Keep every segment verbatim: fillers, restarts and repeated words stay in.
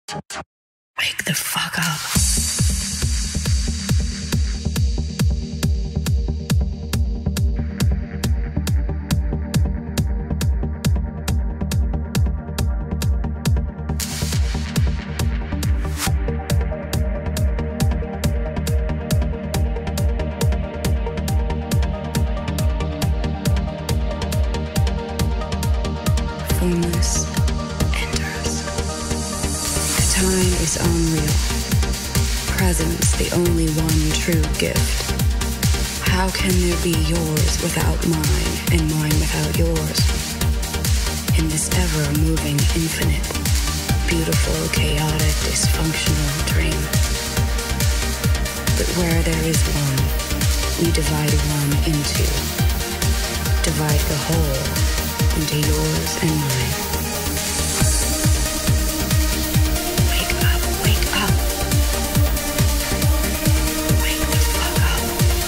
Wake the fuck up. Formless enters. The time is unreal. Presence the only one true gift. How can there be yours without mine, and mine without yours? In this ever-moving infinite, beautiful, chaotic, dysfunctional dream. But where there is one, we divide one into. Divide the whole into yours and mine. Wake up, wake up. Wake the fuck up.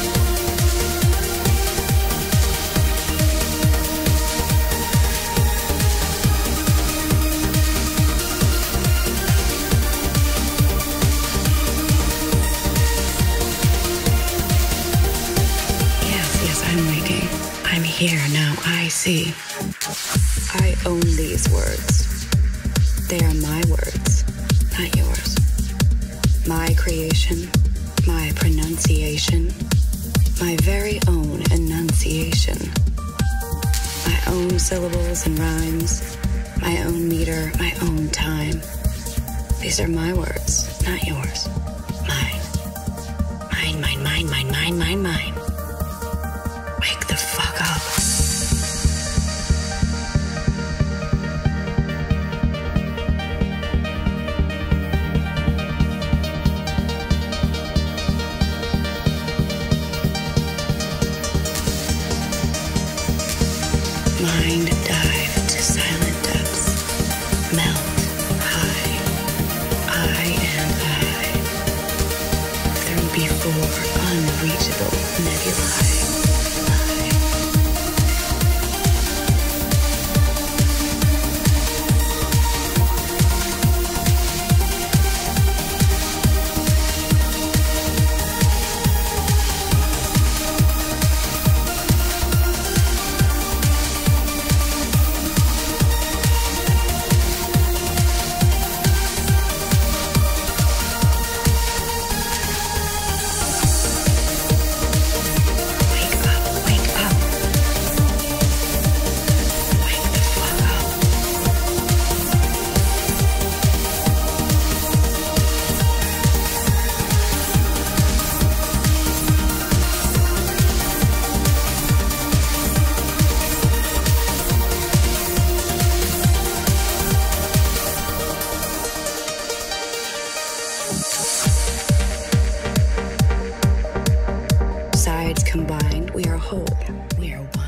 Yes, yes, I'm waking. I'm here now, I see. I own these words. They are my words, not yours. My creation, my pronunciation, my very own enunciation. My own syllables and rhymes, my own meter, my own time. These are my words, not yours. Mine. Mine, mine, mine, mine, mine, mine, mine. Wake the fuck up. Mind dive to silent depths, melt high, I and I, through before unreachable nebulae. Combined, we are whole. We are one.